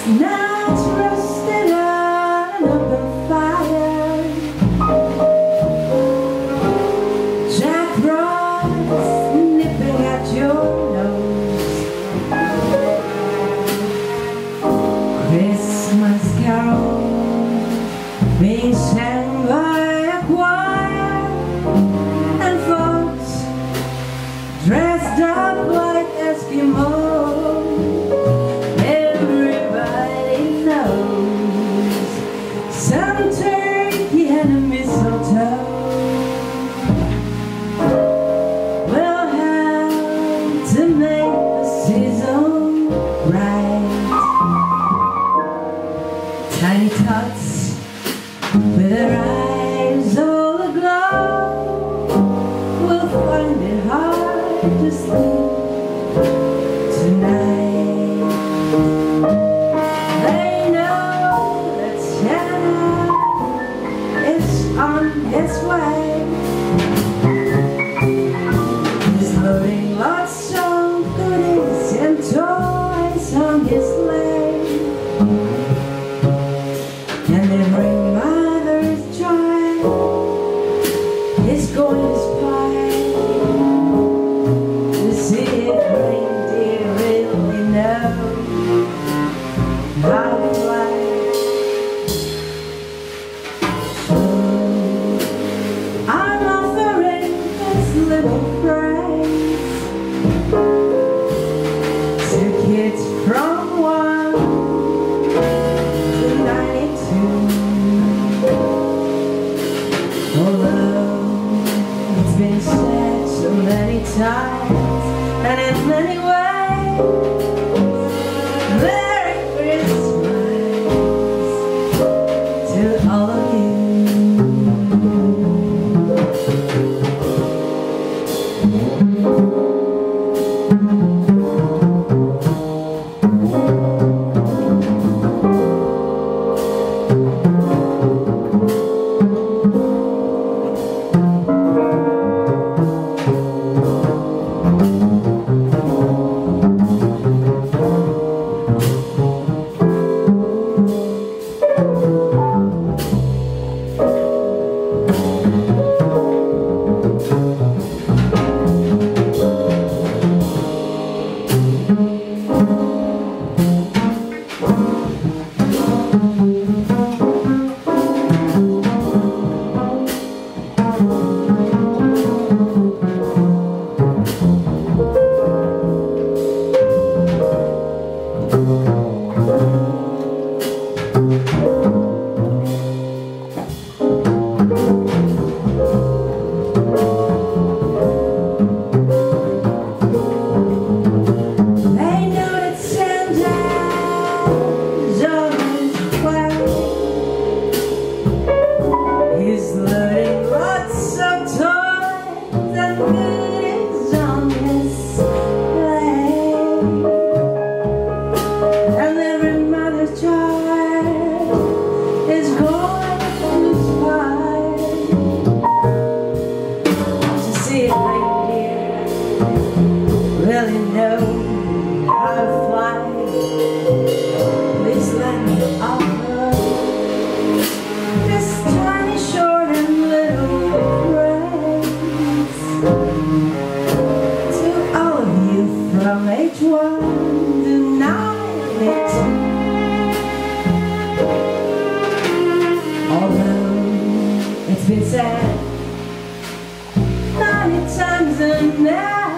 Nights roasted on an open fire, Jack Frost nipping at your nose, Christmas carols being sang by a choir, and folks dressed up like Eskimos. Everybody knows some turkey and a mistletoe will help to make the season right. Tiny tots with their eyes all aglow will find it hard to sleep tonight. They know that Santa is on his way. He's loading lots of goodies and toys on his sleigh, and every mother's child is going to spy to see if reindeer really know how to fly. So I'm offering this little praise to kids from 1 to 92. Although it's been said so many times and in many ways, Merry Christmas to all of you. He's loading lots of toys and goodies on his sleigh, and every mother's child is going to spy to see if reindeer really know how to fly. Please let me offer this tiny, short and little praise to all of you from age 1 to 92. Although it's been said many times and now